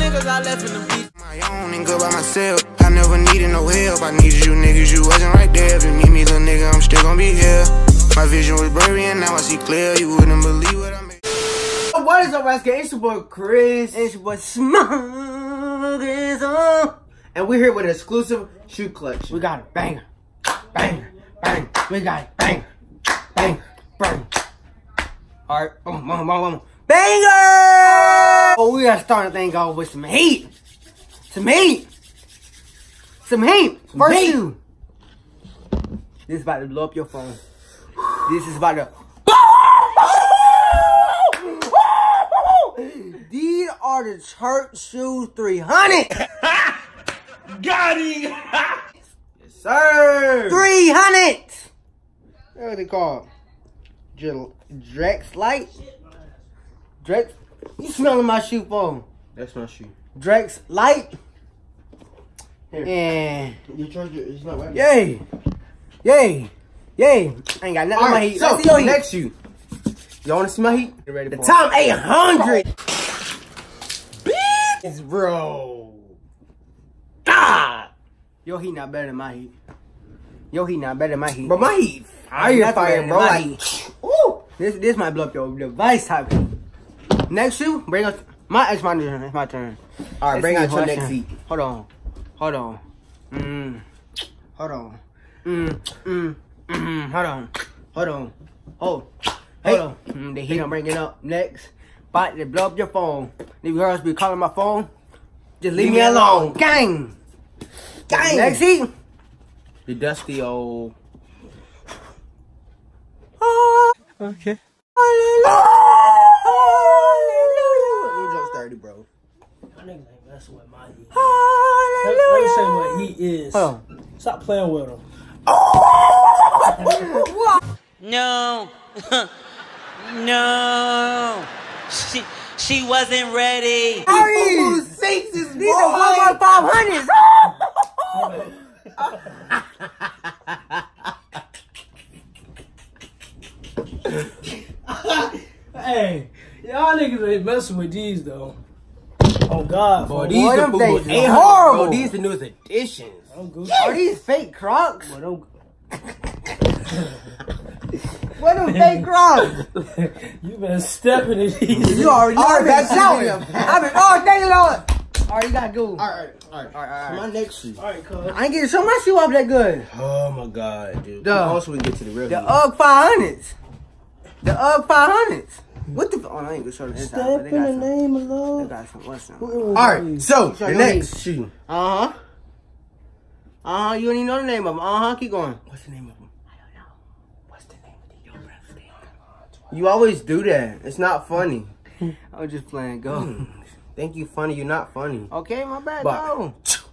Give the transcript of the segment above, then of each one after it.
niggas I left in the beach. My own and good by myself. I never needed no help. I needed you niggas, you wasn't right there. If you need me, little nigga, I'm still gonna be here. My vision was blurry and now I see clear. You wouldn't believe what I made. What is up, Rascal? It's your boy Chris. It's your boy Smug is on. And we're here with an exclusive shoe collection. We got a banger. Banger. Bang. We got it. Bang. Bang. Bang. Alright. Boom, boom, boom, boom. Banger! Oh, we gotta start the thing off with some heat. Some heat. Some heat. First shoe. This is about to blow up your phone. This is about to... These are the church shoes 300. Got him. Yes, sir. 300. What are they called? Drex Light. Drex. You smelling my shoe phone? That's my shoe. Drex Light. Here. And Your charger is not working. yay, yay, yay. I ain't got nothing on my heat. So Let's see your heat. next shoe. You want to see my heat? Get ready The for Tom 800. Bitch, bro. God. Your heat not better than my heat. Your heat not better than my heat. But my heat That's fire, better bro. than my Like, heat. Woo. This might blow up your device type heat. Next shoe, bring us. It's my turn. It's my turn. all right, bring out your Let's next see. heat. Hold on. Hold on. Hold on. Hold on. Hold on. Oh. Hold on. The heat I'm bringing up. Next. About to blow up your phone. If you girls be calling my phone, just leave me alone. Gang. Gang. Next heat. The dusty old. Okay. You just started, bro. Y'all niggas ain't messing with my heat. Hallelujah. Let me say what he is. Hold on. Stop playing with him. No. No. She wasn't ready. These Sakes is are 1.500s. Hey, y'all niggas ain't messing with these though. Oh God, Boy, boy, these Boy, the them boo things is 800, horrible. bro. These the newest editions. I'm good. Are these fake Crocs? Boy, don't- What them fake Crocs? you been stepping in these. You already know All right, I've back been to shouting. the I've been, oh, thank you, Lord. All right, you gotta go. All right. My next shoe. All right, cuz. I ain't getting so my shoe off that good. Oh my God, dude. Duh. Also, we get to the real. The heat. UGG 500s. The UGG 500s. What the? Oh, I ain't gonna show the inside. But they got some. name of They love. got some. What's some? All right, so Show the your next shoe. You don't even know the name of them. Keep going. What's the name of them? I don't know. What's the name of the brother? You always do that. It's not funny. I was just playing. Go. Think you funny? You're not funny. Okay, my bad. But- Go.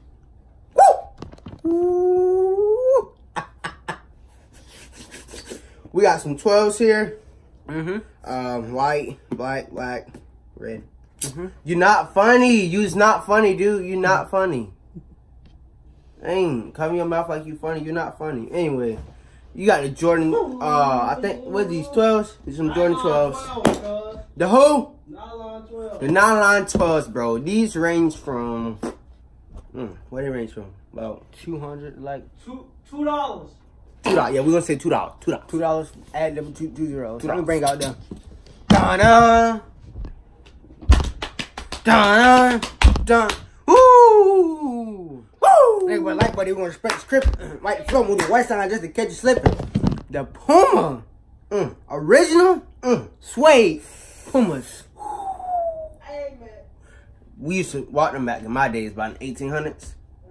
We got some 12s here. Mm-hmm. White, black, red. You're not funny. You's not funny, dude. You're not funny. Ain't cover your mouth like you funny. You're not funny. Anyway, you got the Jordan. I think what are these 12s? These some Jordan 12s. The who? The nylon 12s, bro. These range from. Where they range from? About 200, like $2. $2. Yeah, we're gonna say $2. $2. $2. Add them two zeros. Let me $2. bring out them. Dun dun dun. Woo! Woo! Nigga, but like, buddy, we gonna spread the script. Right, flow move the white side just to catch you slipping. The Puma, original, suede Pumas. We used to walk them back in my days, about the 1800s.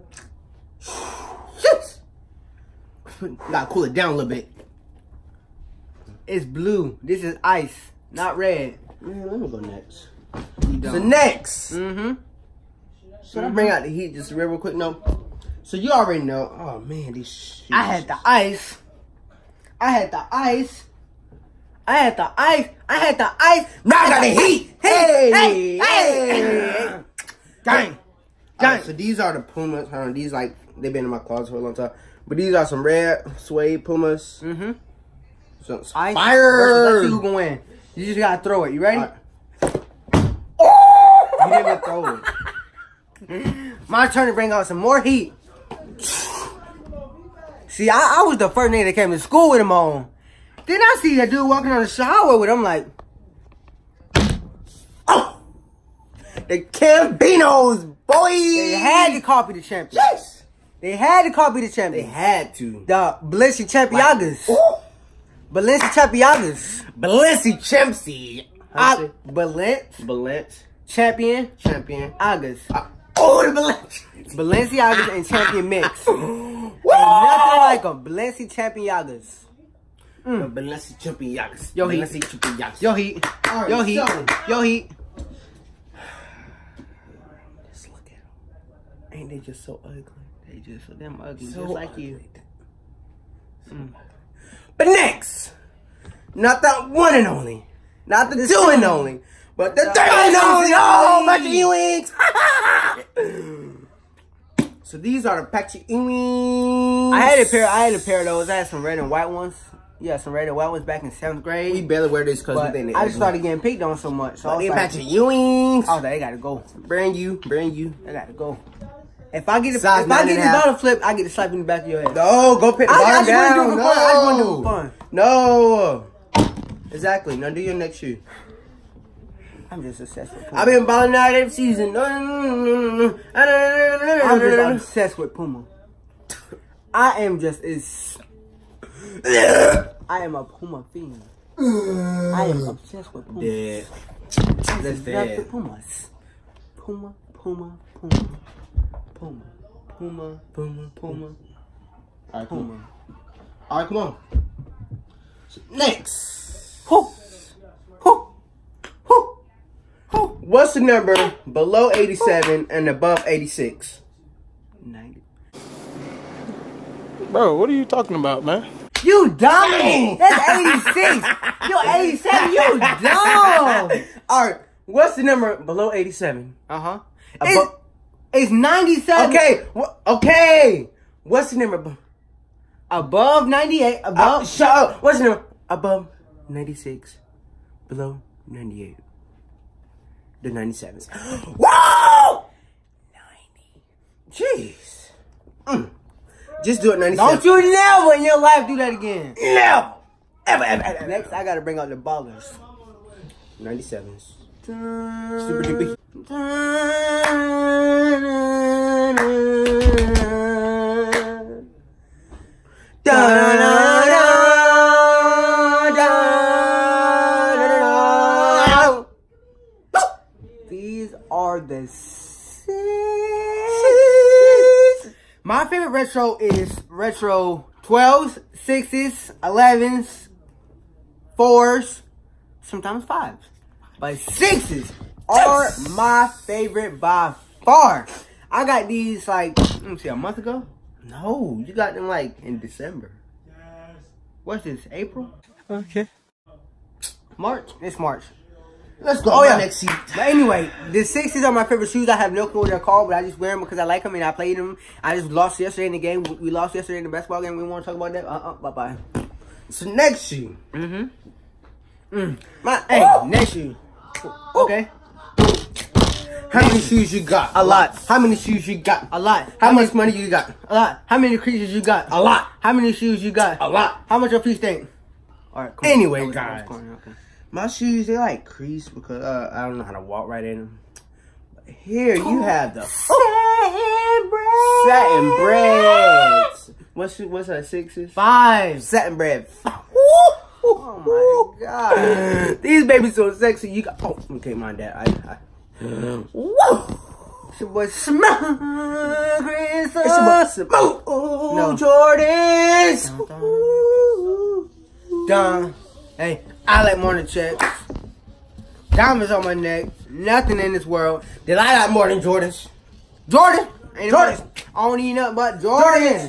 Gotta cool it down a little bit. It's blue. This is ice, not red. Man, let me go next. You So don't. next, Mm-hmm. should I bring out the heat just real quick? No. So you already know. Oh man, these shoes. I had the ice. I had the ice. I had the ice. I had the ice. Now I got the heat. Hey, Hey, hey. Dang. Alright, so these are the Pumas. Hold on, these like they've been in my closet for a long time. But these are some red suede Pumas. Mm-hmm. So, Ice. fire. Let's see who gonna win. You just gotta throw it. You ready? Alright. You didn't throw it. My turn to bring out some more heat. See, I was the first nigga that came to school with him on. Then I see that dude walking on the shower with him like, oh, The Campinos, boy. they had to copy the champion. Yes. They had to copy the champion. They had to. The Balenci Champiagas. Ooh. Balenci Champiagas. Balenci Champsy. Balent Champion Champion. Agas. Oh, the Balenci. Balenciagas and Champion Mix. Woo! Nothing like them. Balenci Champiagas. The Balenci Champions. Yo, Heat. Balenci Champions. Yo heat. Alright, Yo heat. so- Yo heat. Just look at them. Ain't they just so ugly? They just so damn ugly. So just like you. But next, not the one and only, not the two and only, but the third and only. Oh, Patrick Ewings. So these are the Patrick Ewings. I had a pair of those. I had some red and white ones. Yeah, some red and white ones back in 7th grade. We barely wear this because we But think they I just started getting picked on so much. So I But was they like, Patrick Ewings. I was like, they gotta go. Brand you. They gotta go. If I get the Size 9.5. bottle flip, I get to slap you in the back of your head. No, go pick the I bottom just wanna do down. it for fun. I just wanna do it for fun. No. Exactly. Now do your next shoe. I'm just obsessed with Puma. I've been balling out every season. I'm just obsessed with Puma. I am just I am a Puma fiend. I am obsessed with Puma. Yeah. That's That's bad. bad. Pumas. Puma. Puma. Alright, Puma. Alright, come on. So next. Hoo. Hoo. Hoo. Hoo. What's the number below 87 and above 86? 90. Bro, what are you talking about, man? You dumb! That's 86! You 87, you dumb! Alright, what's the number below 87? Uh-huh. Above. It's 97. Okay, okay. What's the number? Above 98. Above. Shut up. What's the number? Above 96. Below 98. The 97s. Whoa! 90. Jeez. Just do it 97. Don't you never in your life do that again. Never. Ever. Next, I gotta bring out the ballers. 97s. Super duper. These are the six. My favorite retro is retro 12s, 6s, 11s, 4s, sometimes 5s. But 6s are my favorite by far. I got these like, let me see, a month ago? No, you got them like in December. What's this, April? Okay. March? It's March. Let's go. Oh, yeah. Next seat. But anyway, the 6s are my favorite shoes. I have no clue what they're called, but I just wear them because I like them and I played them. I just lost yesterday in the game. We lost yesterday in the basketball game. We want to talk about that? Bye-bye. So next shoe. Next shoe. Okay. How many shoes you got? A lot. How many shoes you got? A lot. How much money you got? A lot. How many creatures you got? A lot. How many shoes you got? A lot. How much your feet stink? Alright, cool. Anyway, That was guys. okay. My shoes, they like crease because I don't know how to walk right in them. But here you have the satin breads. What's that, 6s? 5. Satin bread. Oh my god. These babies so sexy. You got. Oh, okay, my dad. Woo! It's your boy Smokey. It's about smoke. No. Jordans. Done. Hey, I like morning checks. Diamonds on my neck. Nothing in this world. Then I got more than Jordans. Jordan. Ain't Jordan. I don't need nothing but Jordans.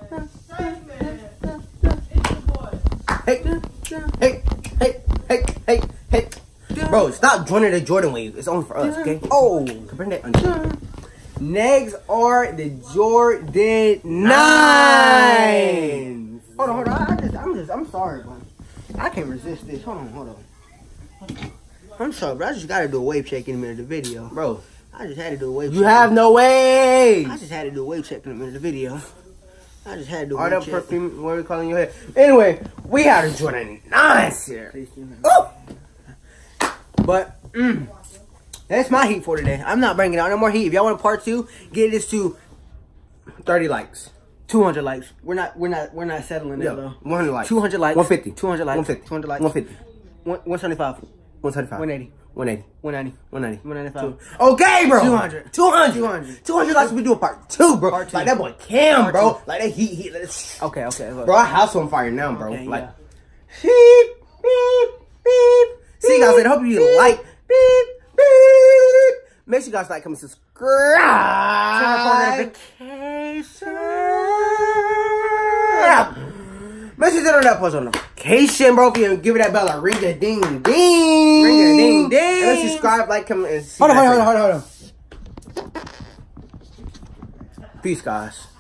Hey. Bro, stop joining the Jordan wave. It's only for us, okay? Oh, bring that under. Next are the Jordan 9s. Hold on. I'm sorry, bro. I can't resist this. Hold on. I'm sorry, but I just gotta do a wave check in the middle of the video. Bro, I just had to do a wave check. You have no way. I just had to do a wave check in the middle of the video. I just had to do a All wave that check. perfume, what are we calling your head? Anyway, we had a Jordan 9 here. Ooh. But, that's my heat for today. I'm not bringing out no more heat. If y'all want a part 2, get this to 30 likes. 200 likes. We're not settling there, though. 100 likes. 200 likes. 150. 200 likes. 150. 200 likes. 150. 175. 175. 180. 180. 190. 190. 195. Okay, bro. 200. 200. 200. 200 likes. We do a part 2, bro. Part 2. Like that boy Cam, Part bro. 2. Like that heat. Okay, okay. Look. Bro, our house on fire now, bro. Okay, like, yeah. beep, beep, beep. See, guys, I hope you like. Beep, beep. Make sure you guys like, comment, subscribe. Make sure you turn on that post notification, bro. If you give it that bell, like, ring a ding ding. Ring a ding ding. And let's subscribe, like, comment, and see. Hold on. Peace, guys.